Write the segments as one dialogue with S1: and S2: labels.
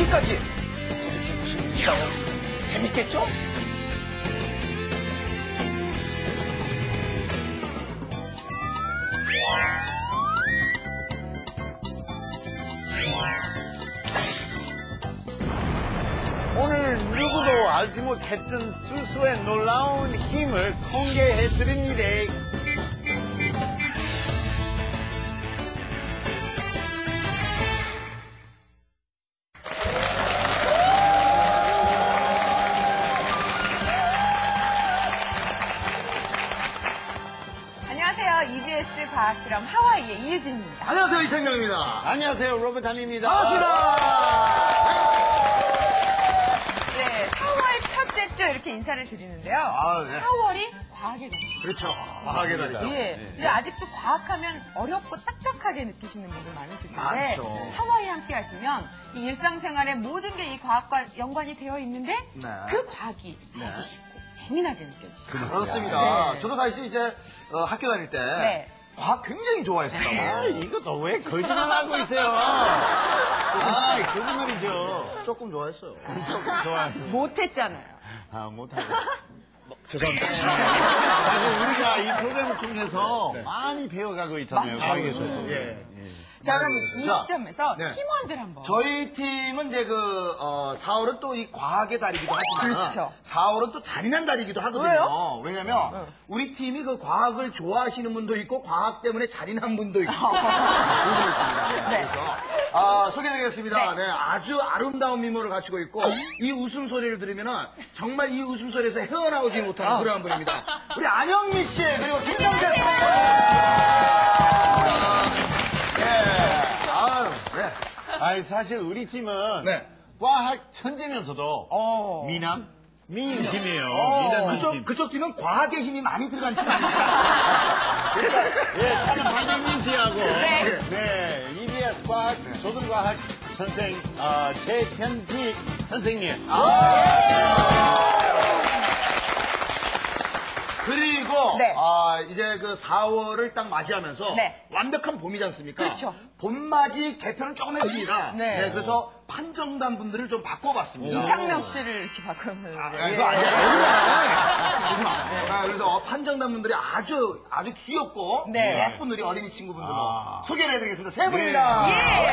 S1: 여기까지. 도대체 무슨 일일까요? 재밌겠죠?
S2: 오늘 누구도 알지 못했던 수수의 놀라운 힘을 공개해드립니다.
S3: 안녕하세요. EBS 과학실험 하와이의 이유진입니다.
S1: 안녕하세요, 이창명입니다.
S2: 안녕하세요, 로버탄입니다.
S1: 반갑습니다.
S3: 네, 4월 첫째 주 이렇게 인사를 드리는데요.
S1: 네.
S3: 4월이 과학의 달.
S1: 그렇죠. 과학의 달이죠.
S3: 예. 근데 아직도 과학하면 어렵고 딱딱하게 느끼시는 분들 많으실 텐데
S1: 많죠.
S3: 하와이 함께 하시면 이 일상생활의 모든 게 이 과학과 연관이 되어 있는데
S1: 네.
S3: 그 과학이 알기 쉽고 재미나게 느껴지시죠.
S1: 그렇습니다.
S3: 네.
S1: 저도 사실 이제 학교 다닐 때
S3: 네.
S1: 과학 굉장히 좋아했어요.
S2: 이것도 왜 거짓말하고 있어요? 거짓말이죠.
S1: 조금 좋아했어요.
S2: 조금 좋아해서.
S3: 못했잖아요.
S2: 못하고.
S1: 죄송합니다.
S2: 사실 우리가 이 프로그램을 통해서 많이 배워가고 있잖아요.
S3: 맞아요.
S2: 과학에 있어서.
S1: 예.
S3: 자, 그럼 이
S1: 자,
S3: 시점에서
S1: 네.
S3: 팀원들 한번.
S1: 저희 팀은 이제 4월은 또 이 과학의 달이기도 하지만
S3: 그렇죠.
S1: 4월은 또 잔인한 달이기도 하거든요.
S3: 왜요?
S1: 왜냐면 우리 팀이 그 과학을 좋아하시는 분도 있고 과학 때문에 잔인한 분도 있고 두 분 있습니다.
S3: 네.
S1: 그래서 소개드리겠습니다.
S3: 네.
S1: 네, 아주 아름다운 미모를 갖추고 있고 이 웃음소리를 들으면은 정말 이 웃음소리에서 헤어나오지 못하는 그런 분입니다. 우리 안영미 씨 그리고 김성재 씨.
S2: 사실 우리 팀은
S1: 네.
S2: 과학 천재면서도 미남? 미인 팀이에요. 미남 미인 팀.
S1: 그쪽 팀은 과학의 힘이 많이 들어간 팀 아닙니까?
S2: 다른 반영민 씨하고 네, EBS 과학, 조선과학 선생 최현지 선생님.
S1: 그리고
S3: 네.
S1: 이제 그 4월을 딱 맞이하면서
S3: 네.
S1: 완벽한 봄이지 않습니까?
S3: 그렇죠.
S1: 봄맞이 개편을 조금 했습니다.
S3: 네.
S1: 그래서 판정단 분들을 좀 바꿔봤습니다.
S3: 이창명 씨를 이렇게 바꾸는.
S1: 그거 아니에요. 그래서 판정단 분들이 아주 귀엽고
S3: 네.
S1: 예쁜 우리 어린이 친구분들로 소개를 해드리겠습니다. 세 분입니다.
S3: 예,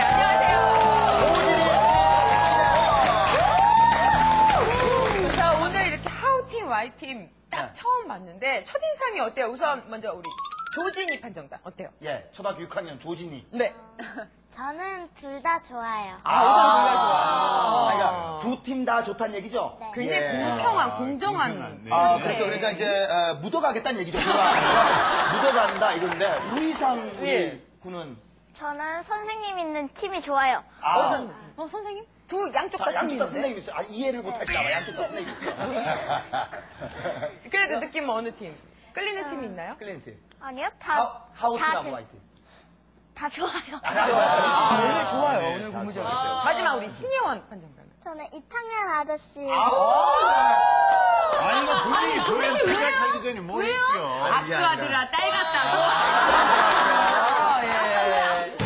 S3: 안녕하세요. 자, 오늘 이렇게 하우팀, Y팀 딱 처음 봤는데 첫인상이 어때요? 우선 먼저 우리 조진이 판정단 어때요?
S1: 예, 초등학교 6학년 조진이.
S3: 네.
S4: 저는 둘 다 좋아요.
S3: 우선 둘 다 좋아.
S1: 그러니까 두 팀 다 좋다는 얘기죠?
S4: 네.
S3: 굉장히 공평한, 공정한.
S2: 네.
S1: 그렇죠. 그러니까 이제 묻어가겠다는 얘기죠. 제가 묻어간다 이건데 루이상 우리 군은
S4: 저는 선생님 있는 팀이 좋아요.
S3: 어떤 선생님? 양쪽 다
S1: 양쪽 다
S3: 팀인데?
S1: 선생님 있어요. 이해를 못하시나 봐. 양쪽 다 선생님 있어요.
S3: 그래도 느낌은 어느 팀? 끌리는 팀이 있나요?
S1: 클린 팀.
S4: 아니요,
S1: 하우스하고 와이트.
S4: 다 좋아요.
S3: 오늘 좋아요. 오늘 고무적이세요. 마지막 우리 신예원 판정단.
S4: 저는 이창현 아저씨.
S2: 이거 분명히 조회수 생각하기 전에 뭐 했죠?
S3: 악수하더라, 딸 같다고. 예.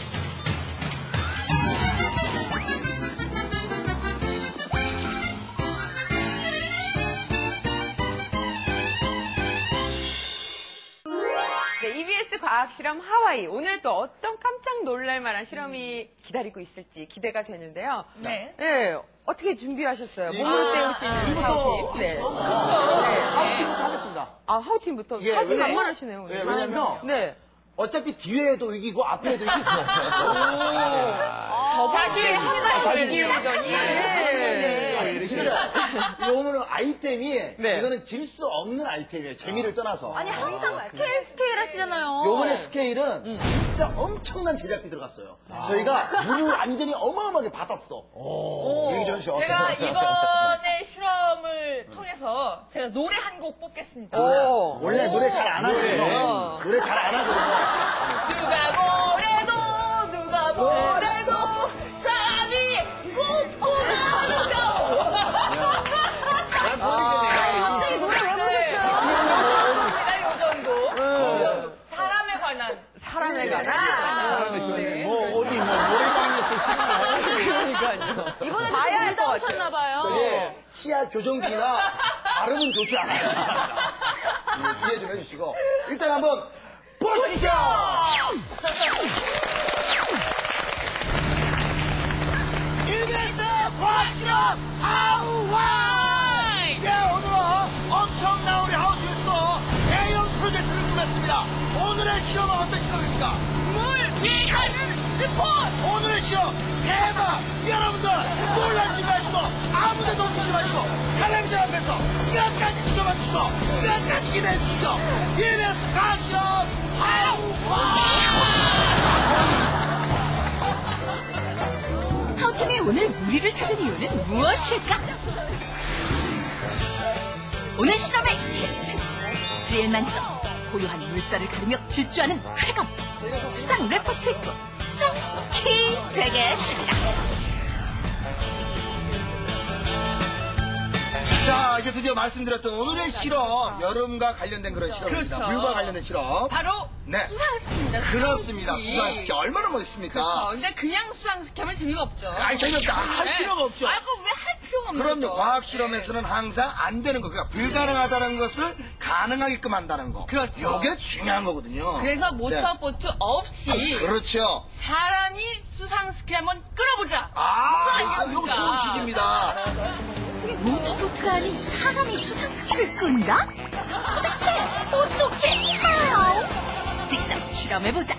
S3: 네, EBS 과학실험 하와이. 오늘 또 어떤 깜짝 놀랄만한 실험이 기다리고 있을지 기대가 되는데요. 네. 어떻게 준비하셨어요? 몸을 때우시는 하우팀. 네.
S1: 하우팀부터 하겠습니다.
S3: 하우팀부터.
S1: 예,
S3: 사실
S1: 왜냐면-
S3: 만만하시네요, 오늘.
S1: 예, 왜냐면
S3: 네.
S1: 어차피 뒤에도 이기고 앞에도 이기고.
S3: 자신이 항상 이기더니.
S1: 진짜 오늘은 아이템이
S3: 네.
S1: 이거는 질 수 없는 아이템이에요. 재미를 떠나서.
S5: 아니 항상 스케일 하시잖아요.
S1: 요번에 스케일은 진짜 엄청난 제작비 들어갔어요. 저희가 물을 완전히 어마어마하게 받았어. 얘기 좀 해주시죠.
S5: 제가 이번에 실험을 통해서 제가 노래 한 곡 뽑겠습니다.
S1: 원래 노래 잘 안 하거든요. 노래 잘 안 하거든요.
S5: 누가 뭐래도 사람이 꿈꾸나도
S2: 갑자기
S5: 노래 왜 부르셨어요? 내가 요 정도 사람에 관한
S2: 뭐 어디 노래방에서 실험을 하는 거예요?
S3: 그러니까요.
S5: 이번에
S1: 치아 교정 중이라 발음은 좋지 않아요. 이해 좀 해주시고 일단 한번 보시죠. EBS 과학실험 하와이! 예, 오늘은 엄청난 우리 하우스에서도 대형 프로젝트를 꾸몄습니다. 오늘의 실험은 어떤 실험입니까?
S5: 물 위에 가는 스폰!
S1: 오늘의 실험 대박! 여러분들 놀라지 마시고 아무데도 놓치지 마시고 텔레비전 앞에서 끝까지 지켜봐 주시고 끝까지 기대해 주시죠. EBS 과학실험 하와이!
S6: 하우팀이 오늘 무리를 찾은 이유는 무엇일까? 오늘 실험의 힌트! 스릴 만점! 고요한 물살을 가르며 질주하는 쾌감! 수상 래퍼 친구 수상 스키 되겠습니다.
S1: 자, 이제 드디어 말씀드렸던 오늘의 실험, 여름과 관련된 그런 실험입니다.
S5: 그렇죠.
S1: 물과 관련된 실험.
S5: 바로
S1: 네.
S5: 수상스키입니다.
S1: 그렇습니다. 수상스키 얼마나 멋있습니까?
S5: 근데 그냥 수상스키 하면 재미가 없죠.
S1: 아니, 재미없죠. 할
S5: 네.
S1: 필요가 없죠.
S5: 아, 그럼 왜 할 필요가 없는
S1: 그럼요.
S5: 거죠?
S1: 과학 실험에서는 항상 안 되는 거, 그러니까 불가능하다는 것을 가능하게끔 한다는 거.
S5: 그렇죠.
S1: 이게 중요한 거거든요.
S5: 그래서 모터보트 없이
S1: 그렇죠.
S5: 사람이 수상스키 한번 끌어보자.
S1: 아, 이거
S5: 아닙니까?
S1: 좋은 취지입니다.
S6: 모터보트가 아닌 사람이 수상 스키를 끈다? 도대체 어떻게? 하우? 직접 실험해보자.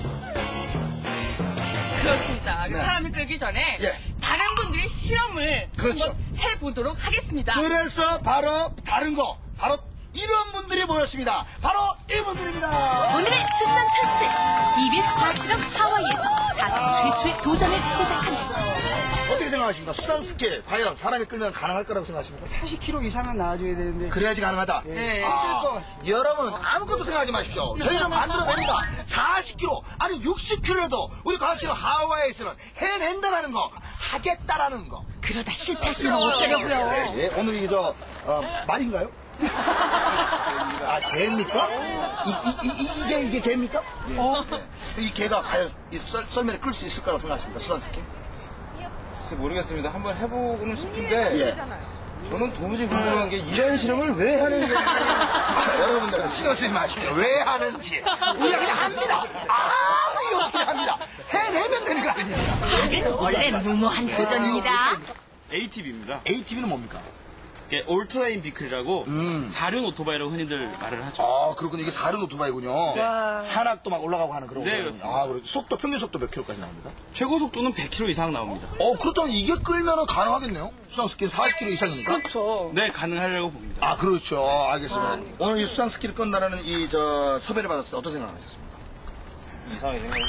S5: 그렇습니다.
S1: 네.
S5: 사람이 끌기 전에
S1: 예.
S5: 다른 분들이 실험을
S1: 그렇죠.
S5: 한번 해보도록 하겠습니다.
S1: 그래서 바로 다른 거, 바로 이런 분들이 모였습니다. 바로 이분들입니다.
S6: 오늘의 출전 찬스들 EBS 과학실험 하와이에서 사상 최초의 도전을 시작한다.
S1: 어떻게 생각하십니까? 수상스키 과연 사람이 끌면 가능할 거라고 생각하십니까?
S7: 40kg 이상은 나와줘야 되는데
S1: 그래야지 가능하다.
S5: 네.
S1: 여러분 아무것도 생각하지 마십시오. 저희는 만들어냅니다. 40kg 아니 60kg라도 우리 과학실험 하와이에서는 해낸다라는 거, 하겠다라는 거.
S6: 그러다 실패하시면 어쩌려고요?
S1: 예, 오늘 이저 말인가요? 아, 개입니까? 이게 개입니까? 이 개가 과연 이 썰매를 끌 수 있을 거라고 생각하십니까? 수상스키?
S8: 글쎄 모르겠습니다. 한번 해보고는 싶은데
S1: 예.
S8: 저는 도무지 궁금한 게 이런 실험을 왜 하는 거예요?
S1: 여러분들 신경 쓰지 마십시오. 왜 하는지 우리가 그냥 합니다. 아무 이유 없이 그냥 합니다. 해내면 되는 거 아닙니까?
S6: 이건 원래 무모한 도전입니다.
S9: ATV입니다.
S1: ATV는 뭡니까?
S9: 이게 올터레인 비클이라고 사륜 오토바이라고 흔히들 말을 하죠.
S1: 아, 그렇군요. 이게 사륜 오토바이군요. 산악도 막 올라가고 하는 그런
S9: 네,
S1: 거군요.
S9: 그렇습니다.
S1: 아, 그렇죠. 속도, 평균 속도 몇 킬로까지 나옵니까?
S9: 최고 속도는 100km 이상 나옵니다.
S1: 그렇다면 이게 끌면은 가능하겠네요? 수상스키는 40km 이상이니까?
S5: 그렇죠.
S9: 네, 가능하려고 봅니다.
S1: 아, 그렇죠. 알겠습니다. 오늘 이 수상스키를 끈다라는 섭외를 받았을 때 어떤 생각을 하셨습니까?
S8: 이상하게 생각해요.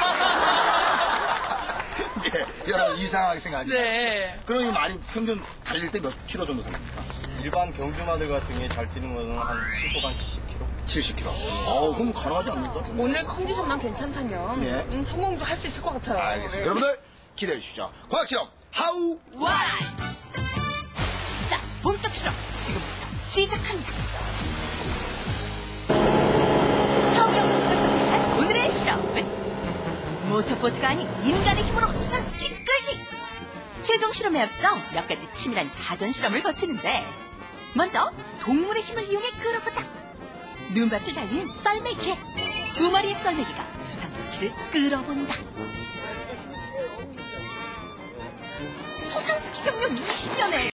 S1: 예, 여러분 이상하게 생각하지 마세요.
S5: 네.
S1: 그럼 이 많이 평균 달릴 때 몇 킬로 정도 됩니까?
S8: 일반 경주마들 같은 게 잘 뛰는 거는 한 시속 한 70km.
S1: 70km. 그럼 가능하지 않는다?
S5: 오늘 컨디션만 괜찮다면
S1: 예.
S5: 성공도 할 수 있을 것 같아요.
S1: 알겠습니다. 여러분들 기대해 주시죠. 과학실험 하우
S5: 와!
S6: 자, 본격 실험 지금부터 시작합니다. 하우경에서 선택한 오늘의 실험은 모터보트가 아닌 인간의 힘으로 수상스키 끌기. 최종 실험에 앞서 몇 가지 치밀한 사전 실험을 거치는데 먼저 동물의 힘을 이용해 끌어보자. 눈밭을 달리는 썰매기. 2마리의 썰매기가 수상스키를 끌어본다. 수상스키 경력 20년에